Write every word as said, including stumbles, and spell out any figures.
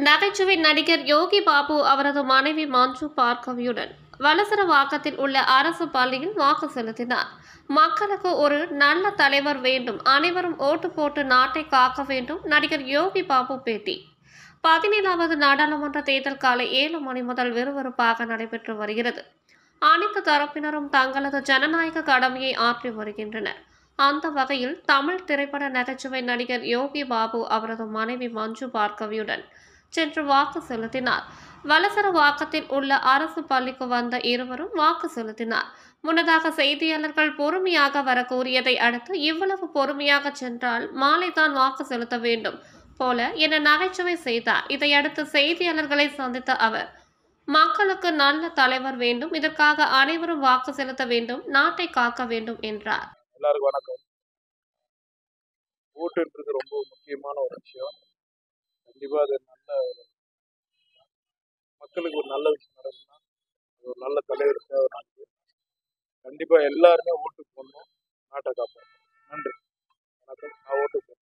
நகைச்சுவை நடிகர் யோகி பாபு அவரது மனைவி மஞ்சு பார்கவியுடன் வலசரவாக்கத்தில் உள்ள அரசு பள்ளியில் வாக்கு செலுத்தினார். மக்களுக்கு ஒரு நல்ல தலைவர் வேண்டும், அனைவரும் ஓட்டு போட்டு நாட்டை காக்க வேண்டும். நடிகர் யோகி பாபு பேட்டி. பதினேழாவது நாடாளுமன்ற தேர்தல் காலை ஏழு மணி முதல் விறுவிறுப்பாக நடைபெற்று வருகிறது. அனைத்து தரப்பினரும் தங்களது ஜனநாயக கடமையை ஆற்றி வருகின்றனர். அந்த வகையில் தமிழ் திரைப்பட நகைச்சுவை நடிகர் யோகி பாபு அவரது மனைவி மஞ்சு பார்கவியுடன் சென்று வாக்கு செலுத்தினார். வலசரவாக்கத்தில் உள்ள அரசு பள்ளிக்கு வந்த இருவரும் வாக்கு செலுத்தினார். முன்னதாக செய்தியாளர்கள் பொறுமையாக வர கூறியதை அடுத்து, இவ்வளவு பொறுமையாக சென்றால் மாலைதான் வாக்கு செலுத்த வேண்டும் போல என நகைச்சுவை செய்தார். இதையடுத்து செய்தியாளர்களை சந்தித்த அவர், மக்களுக்கு நல்ல தலைவர் வேண்டும், இதற்காக அனைவரும் வாக்கு செலுத்த வேண்டும், நாட்டை காக்க வேண்டும் என்றார். எல்லாருக்கும் வணக்கம். ஓட்டுன்றது ரொம்ப முக்கியமான ஒரு விஷயம். கண்டிப்பா அது நல்ல மக்களுக்கு ஒரு நல்ல விஷயம் நடக்குதுன்னா ஒரு நல்ல தலைவர் தேவை நாட்டுக்கு. கண்டிப்பா எல்லாருமே ஓட்டு போடணும், நாட்டை காப்போம். நன்றி, வணக்கம். நான் ஓட்டு போடுறேன்.